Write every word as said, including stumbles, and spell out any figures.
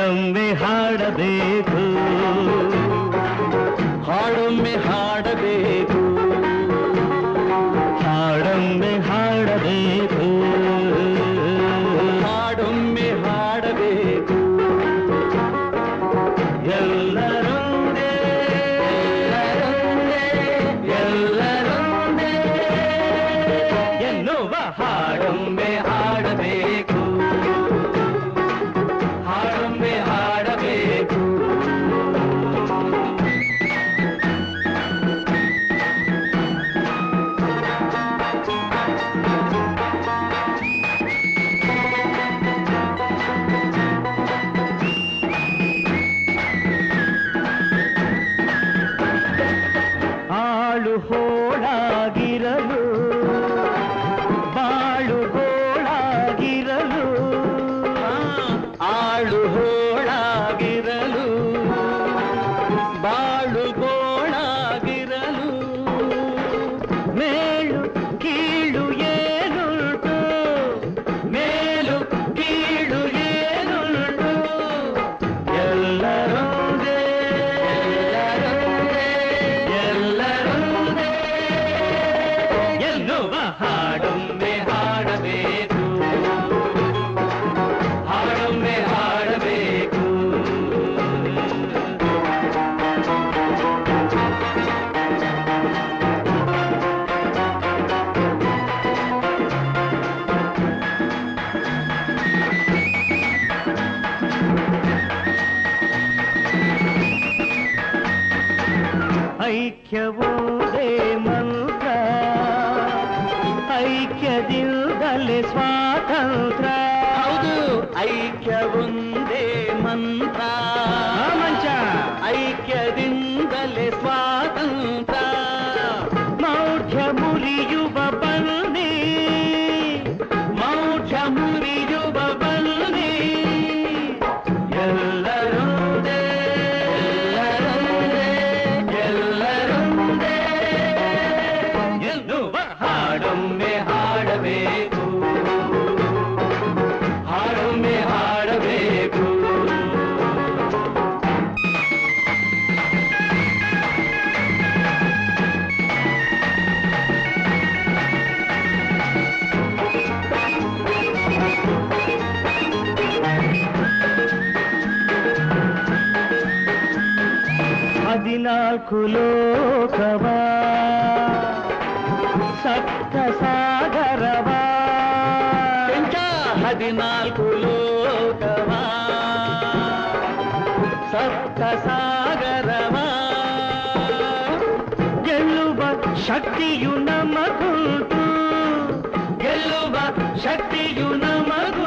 ಹಾಡೊಮ್ಮೆ ಹಾಡಬೇಕು ಹಾಡೊಮ್ಮೆ ಹಾಡಬೇಕು ಹಾಡೊಮ್ಮೆ ಹಾಡಬೇಕು ಹಾಡೊಮ್ಮೆ ಹಾಡಬೇಕು ಎಲ್ಲರೊಂದೇ ಎಲ್ಲರೊಂದೇ ಎನ್ನುವ ಹಾಡೊಮ್ಮೆ ಹಾಡಬೇಕು ಹಾಡೊಮ್ಮೆ ಹಾಡಬೇಕು ಆಳು ಹೋಳಾಗಿರಲು ಬಾಳು ಗೋಳಾಗಿರಲು ಆಳು ಹೋಳಾಗಿರಲು ಬಾಳು ಗೋಳಾಗಿರಲು ಮೇಲು ಕೀಳು ಏನುಂಟು ಮೇಲು ಕೀಳು ಏನುಂಟು ಎಲ್ಲರೊಂದೇ ಎಲ್ಲರೊಂದೇ ಎನ್ನುವ ಹಾಡೊಮ್ಮೆ ಹಾಡಬೇಕು ಹಾಡೊಮ್ಮೆ ಹಾಡಬೇಕು ಐಕ್ಯವೋದೇ ಮಂತ್ರ ಐಕ್ಯದಿಂದಲೇ ಸ್ವಾತಂತ್ರ್ಯ ಹೌದು ಐಕ್ಯವೊಂದೇ ಮಂತ್ರ ಮಂಚ ಐಕ್ಯದಿಂದಲೇ ಸ್ವಾತಂತ್ರ್ಯ ಮೌಢ್ಯ ಮುರಿಯುವ ಬನ್ನಿ ಮೌಢ್ಯ ಮುರಿಯುವ ಬನ್ನಿ ಎಲ್ಲರೊಂದೇ ಎಲ್ಲರೊಂದೇ ಎನ್ನುವ ಹಾಡೊಮ್ಮೆ ಹಾಡಬೇಕು ಹಾಡೊಮ್ಮೆ ಹಾಡಬೇಕು ಹದಿನಾಲ್ಕು ಲೋಕವ ಸಪ್ತ ಸಾಗರವ ಹದಿನಾಲ್ಕು ಲೋಕವ ಸಪ್ತ ಸಾಗರವ ಗೆಲ್ಲುವ ಶಕ್ತಿಯು ನಮಗುಂಟು ಗೆಲ್ಲುವ ಶಕ್ತಿಯು ನಮಗುಂಟು